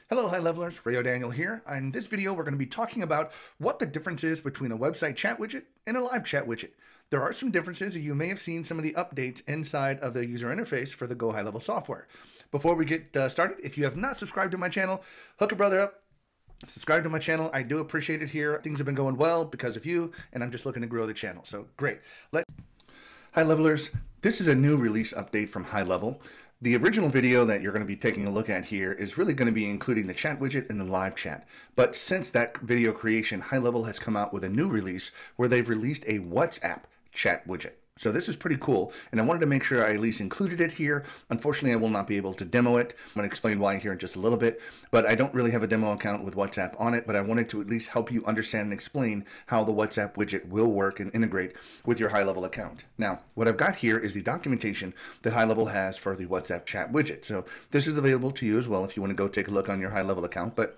Hello, high levelers. Rayo Daniel here. In this video, we're going to be talking about what the difference is between a website chat widget and a live chat widget. There are some differences. You may have seen some of the updates inside of the user interface for the GoHighlevel software. Before we get started, if you have not subscribed to my channel, hook a brother up. Subscribe to my channel. I do appreciate it here. Things have been going well because of you, and I'm just looking to grow the channel. So great. High levelers, this is a new release update from Highlevel. The original video that you're going to be taking a look at here is really going to be including the chat widget and the live chat. But since that video creation, Highlevel has come out with a new release where they've released a WhatsApp chat widget. So this is pretty cool, and I wanted to make sure I at least included it here. Unfortunately, I will not be able to demo it. I'm going to explain why here in just a little bit, but I don't really have a demo account with WhatsApp on it, but I wanted to at least help you understand and explain how the WhatsApp widget will work and integrate with your Highlevel account. Now, what I've got here is the documentation that Highlevel has for the WhatsApp chat widget. So this is available to you as well if you want to go take a look on your Highlevel account, but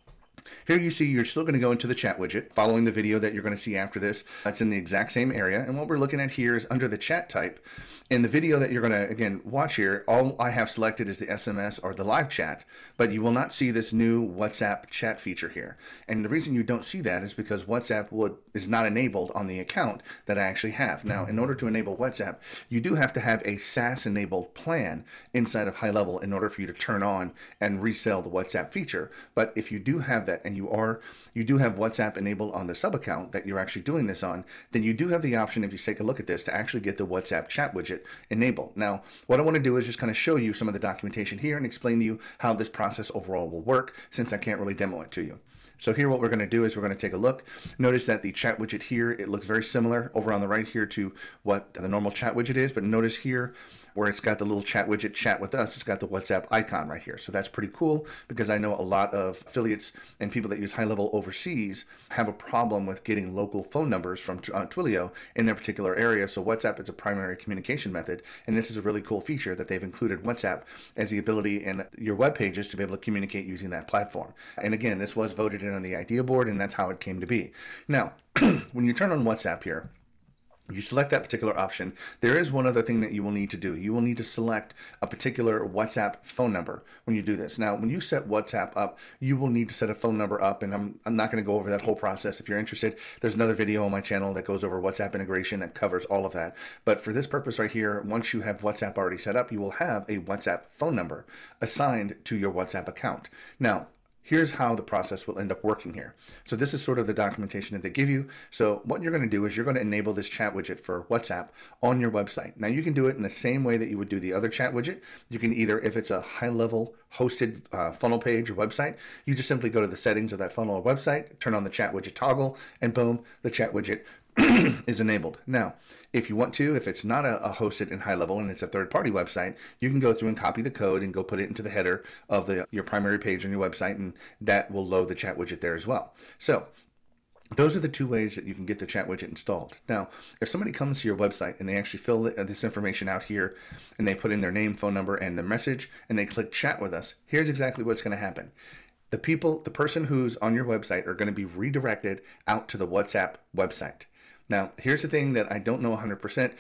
here you see you're still going to go into the chat widget following the video that you're going to see after this. That's in the exact same area. And what we're looking at here is under the chat type. In the video that you're going to, again, watch here, all I have selected is the SMS or the live chat, but you will not see this new WhatsApp chat feature here. And the reason you don't see that is because WhatsApp is not enabled on the account that I actually have. Now, in order to enable WhatsApp, you do have to have a SaaS-enabled plan inside of Highlevel in order for you to turn on and resell the WhatsApp feature. But if you do have that and you do have WhatsApp enabled on the sub account that you're actually doing this on, then you do have the option, if you take a look at this, to actually get the WhatsApp chat widget enabled. Now, what I want to do is just kind of show you some of the documentation here and explain to you how this process overall will work, since I can't really demo it to you. So here what we're going to do is we're going to take a look. Notice that the chat widget here, it looks very similar over on the right here to what the normal chat widget is, but notice here where it's got the little chat widget chat with us, it's got the WhatsApp icon right here. So that's pretty cool because I know a lot of affiliates and people that use Highlevel overseas have a problem with getting local phone numbers from Twilio in their particular area. So WhatsApp is a primary communication method, and this is a really cool feature that they've included WhatsApp as the ability in your web pages to be able to communicate using that platform. And again, this was voted in on the idea board, and that's how it came to be. Now, when you turn on WhatsApp here, you select that particular option. There is one other thing that you will need to do. You will need to select a particular WhatsApp phone number when you do this. Now, when you set WhatsApp up, you will need to set a phone number up, and I'm not going to go over that whole process. If you're interested, there's another video on my channel that goes over WhatsApp integration that covers all of that. But for this purpose right here, once you have WhatsApp already set up, you will have a WhatsApp phone number assigned to your WhatsApp account. Now, here's how the process will end up working here. So this is sort of the documentation that they give you. So what you're going to do is you're going to enable this chat widget for WhatsApp on your website. Now you can do it in the same way that you would do the other chat widget. You can either, if it's a Highlevel hosted funnel page or website, you just simply go to the settings of that funnel or website, turn on the chat widget toggle, and boom, the chat widget is enabled. Now, if you want to, if it's not a hosted in Highlevel and it's a third-party website, you can go through and copy the code and go put it into the header of your primary page on your website, and that will load the chat widget there as well. So those are the two ways that you can get the chat widget installed. Now, if somebody comes to your website and they actually fill this information out here and they put in their name, phone number, and their message, and they click chat with us, here's exactly what's going to happen. The person who's on your website are going to be redirected out to the WhatsApp website. Now, here's the thing that I don't know 100%.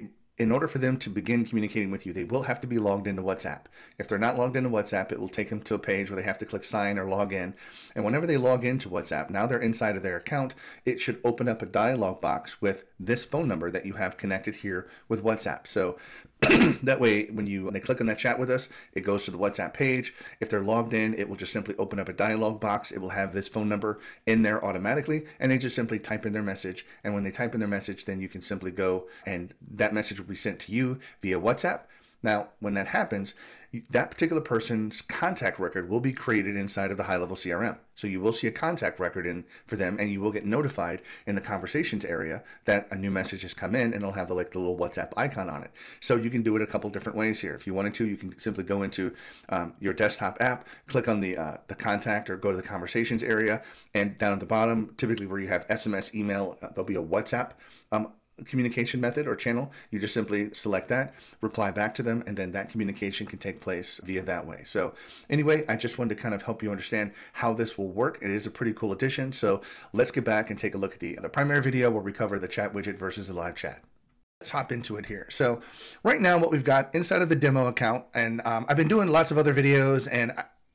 In order for them to begin communicating with you, they will have to be logged into WhatsApp. If they're not logged into WhatsApp, it will take them to a page where they have to click sign or log in. And whenever they log into WhatsApp, now they're inside of their account, it should open up a dialog box with this phone number that you have connected here with WhatsApp. So that way, when they click on that chat with us, it goes to the WhatsApp page. If they're logged in, it will just simply open up a dialog box. It will have this phone number in there automatically, and they just simply type in their message. And when they type in their message, then you can simply go, and that message will be sent to you via WhatsApp. Now, when that happens, that particular person's contact record will be created inside of the Highlevel CRM. So you will see a contact record for them, and you will get notified in the conversations area that a new message has come in, and it'll have the little WhatsApp icon on it. So you can do it a couple different ways here. If you wanted to, you can simply go into your desktop app, click on the contact, or go to the conversations area, and down at the bottom, typically where you have SMS, email, there'll be a WhatsApp communication method or channel. You just simply select that, reply back to them, and then that communication can take place via that way. So anyway, I just wanted to kind of help you understand how this will work. It is a pretty cool addition. So let's get back and take a look at the primary video where we cover the chat widget versus the live chat. Let's hop into it here. So right now what we've got inside of the demo account, and I've been doing lots of other videos, and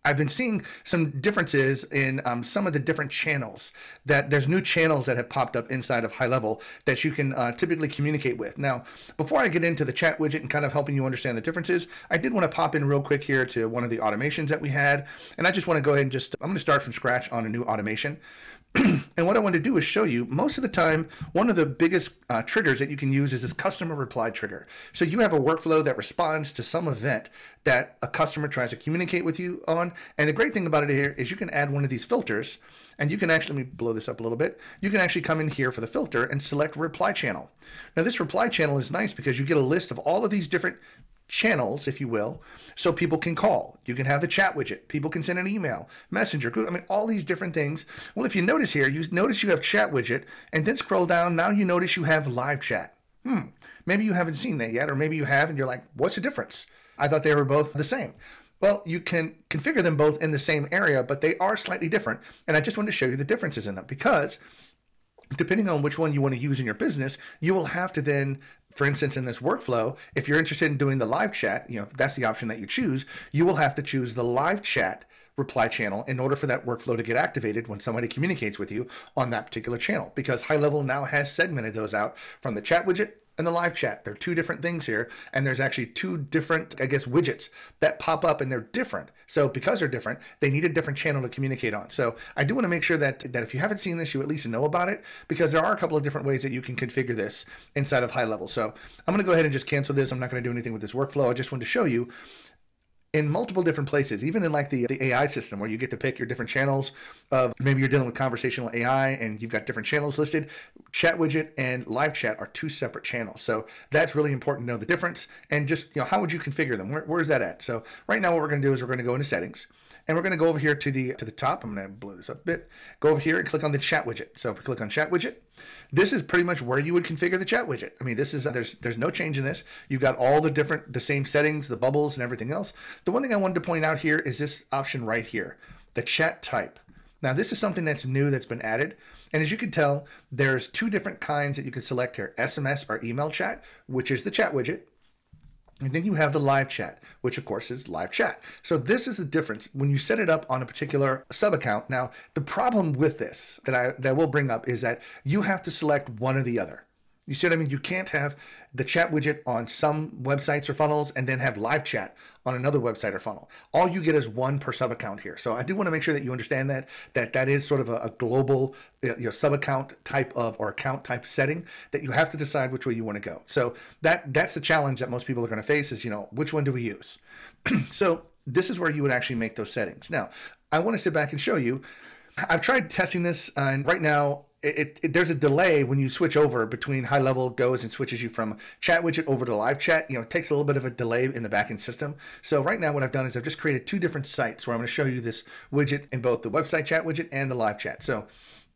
I've been seeing some differences in some of the different channels. That there's new channels that have popped up inside of Highlevel that you can typically communicate with. Now, before I get into the chat widget and kind of helping you understand the differences, I did want to pop in real quick here to one of the automations that we had. And I just want to go ahead and I'm going to start from scratch on a new automation. And what I want to do is show you, most of the time, one of the biggest triggers that you can use is this customer reply trigger. So you have a workflow that responds to some event that a customer tries to communicate with you on. And the great thing about it here is you can add one of these filters, and you can actually, let me blow this up a little bit. You can actually come in here for the filter and select reply channel. Now this reply channel is nice because you get a list of all of these different channels, if you will, so people can call. You can have the chat widget. People can send an email, messenger, I mean, all these different things. Well, if you notice here, you notice you have chat widget, and then scroll down. Now you notice you have live chat. Maybe you haven't seen that yet, or maybe you have, and you're like, what's the difference? I thought they were both the same. Well, you can configure them both in the same area, but they are slightly different. And I just wanted to show you the differences in them, because depending on which one you want to use in your business, you will have to then, for instance, in this workflow, if you're interested in doing the live chat, if that's the option that you choose, you will have to choose the live chat reply channel in order for that workflow to get activated when somebody communicates with you on that particular channel, because Highlevel now has segmented those out from the chat widget and the live chat. They're two different things here, and there's actually two different, I guess, widgets that pop up, and they're different. So because they're different, they need a different channel to communicate on. So I do want to make sure that if you haven't seen this, you at least know about it, because there are a couple of different ways that you can configure this inside of Highlevel. So I'm going to go ahead and just cancel this. I'm not going to do anything with this workflow. I just wanted to show you in multiple different places, even in like the AI system, where you get to pick your different channels of, maybe you're dealing with conversational AI and you've got different channels listed. Chat widget and live chat are two separate channels. So that's really important to know the difference, and just, how would you configure them? Where is that at? So right now what we're going to do is we're going to go into settings, and we're going to go over here to the top. I'm going to blow this up a bit. Go over here and click on the chat widget. So if we click on chat widget, this is pretty much where you would configure the chat widget. I mean, this is, there's no change in this. You've got all the same settings, the bubbles and everything else. The one thing I wanted to point out here is this option right here, the chat type. Now this is something that's new, that's been added. And as you can tell, there's two different kinds that you can select here: SMS or email chat, which is the chat widget. And then you have the live chat, which of course is live chat. So this is the difference when you set it up on a particular sub account. Now, the problem with this that we'll bring up is that you have to select one or the other. You see what I mean? You can't have the chat widget on some websites or funnels and then have live chat on another website or funnel. All you get is one per sub account here. So I do want to make sure that you understand that is sort of a global sub account type of, or account type setting, that you have to decide which way you want to go. So that's the challenge that most people are going to face is, which one do we use? So this is where you would actually make those settings. Now, I want to sit back and show you. I've tried testing this, and right now, there's a delay when you switch over between Highlevel goes and switches you from chat widget over to live chat. It takes a little bit of a delay in the backend system. So right now what I've done is I've just created two different sites where I'm going to show you this widget in both the website chat widget and the live chat. So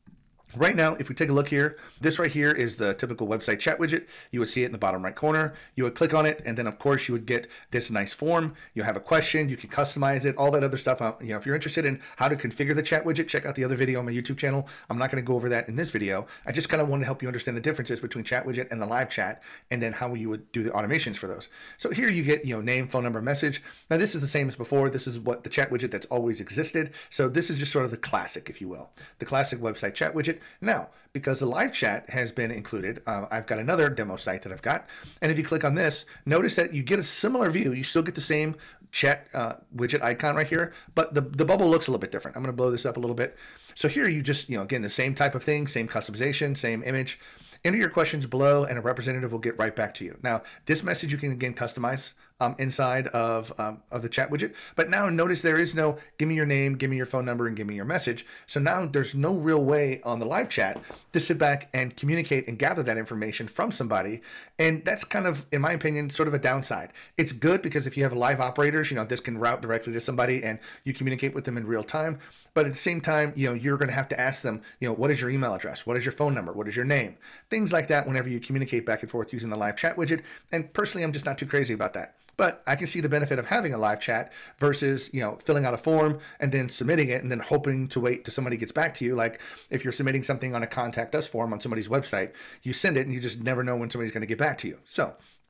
right now, if we take a look here, this right here is the typical website chat widget. You would see it in the bottom right corner. You would click on it, and then of course you would get this nice form. You have a question, you can customize it, all that other stuff. If you're interested in how to configure the chat widget, check out the other video on my YouTube channel. I'm not going to go over that in this video. I just kind of want to help you understand the differences between chat widget and the live chat, and then how you would do the automations for those. So here you get, name, phone number, message. Now this is the same as before. This is what the chat widget that's always existed. So this is just sort of the classic, if you will, the classic website chat widget. Now, because the live chat has been included, I've got another demo site that I've got. And if you click on this, notice that you get a similar view. You still get the same chat widget icon right here, but the bubble looks a little bit different. I'm going to blow this up a little bit. So here you just, again, the same type of thing, same customization, same image. Enter your questions below, and a representative will get right back to you. Now, this message you can, again, customize inside of the chat widget. But now notice there is no give me your name, give me your phone number, and give me your message. So now there's no real way on the live chat to sit back and communicate and gather that information from somebody. And that's kind of, in my opinion, sort of a downside. It's good because if you have live operators, this can route directly to somebody and you communicate with them in real time. But at the same time, you're going to have to ask them, what is your email address? What is your phone number? What is your name? Things like that whenever you communicate back and forth using the live chat widget. And personally, I'm just not too crazy about that. But I can see the benefit of having a live chat versus, filling out a form and then submitting it and then hoping to wait till somebody gets back to you. Like if you're submitting something on a contact us form on somebody's website, you send it and you just never know when somebody's going to get back to you. So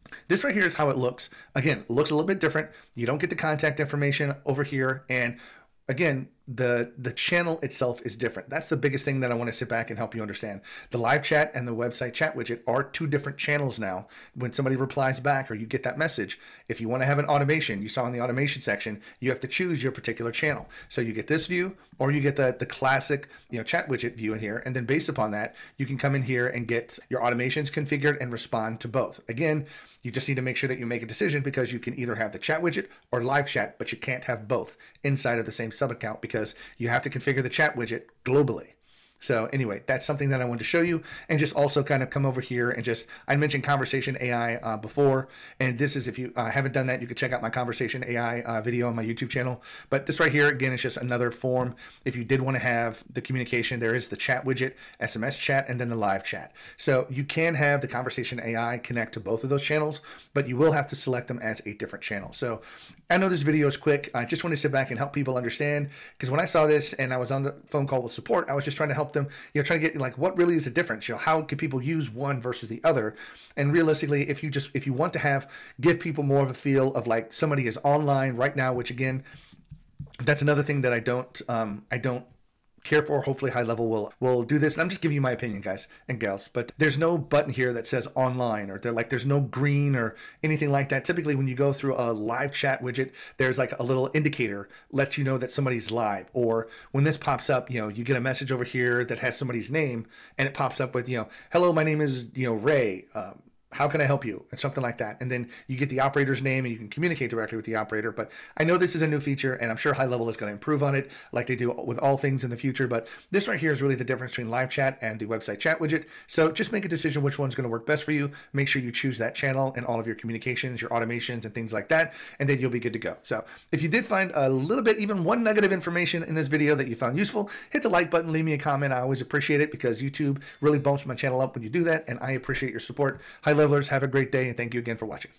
This right here is how it looks. Again, it looks a little bit different. You don't get the contact information over here. And again, the channel itself is different. That's the biggest thing that I want to sit back and help you understand. The live chat and the website chat widget are two different channels now. When somebody replies back or you get that message, if you want to have an automation, you saw in the automation section, you have to choose your particular channel. So you get this view, or you get the classic, chat widget view in here. And then based upon that, you can come in here and get your automations configured and respond to both. Again, you just need to make sure that you make a decision, because you can either have the chat widget or live chat, but you can't have both inside of the same sub account, because you have to configure the chat widget globally. So anyway, that's something that I wanted to show you, and just also kind of come over here and I mentioned Conversation AI before, and this is, if you haven't done that, you can check out my Conversation AI video on my YouTube channel. But this right here, again, is just another form. If you did want to have the communication, there is the chat widget, SMS chat, and then the live chat. So you can have the Conversation AI connect to both of those channels, but you will have to select them as a different channel. So I know this video is quick. I just want to sit back and help people understand, because when I saw this and I was on the phone call with support, I was just trying to help them, trying to get like, what really is the difference? How can people use one versus the other? And realistically, if you want to give people more of a feel of like somebody is online right now, which again, that's another thing that I don't care for. Hopefully Highlevel will do this. And I'm just giving you my opinion, guys and gals, but there's no button here that says online, or there's no green or anything like that. Typically when you go through a live chat widget, there's like a little indicator, lets you know that somebody's live. Or when this pops up, you get a message over here that has somebody's name, and it pops up with, hello, my name is, Ray. How can I help you? And something like that. And then you get the operator's name and you can communicate directly with the operator. But I know this is a new feature, and I'm sure Highlevel is going to improve on it like they do with all things in the future. But this right here is really the difference between live chat and the website chat widget. So just make a decision which one's going to work best for you. Make sure you choose that channel and all of your communications, your automations, and things like that. And then you'll be good to go. So if you did find a little bit, even one nugget of information in this video that you found useful, hit the like button, leave me a comment. I always appreciate it, because YouTube really bumps my channel up when you do that. And I appreciate your support. Highlevelers, have a great day, and thank you again for watching.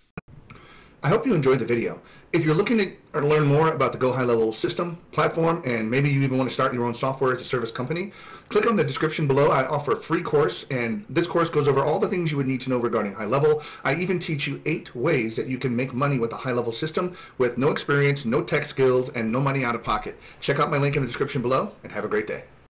I hope you enjoyed the video. If you're looking to learn more about the GoHighlevel system platform, and maybe you even want to start your own software as a service company, click on the description below. I offer a free course, and this course goes over all the things you would need to know regarding Highlevel. I even teach you 8 ways that you can make money with a Highlevel system with no experience, no tech skills, and no money out of pocket. Check out my link in the description below, and have a great day.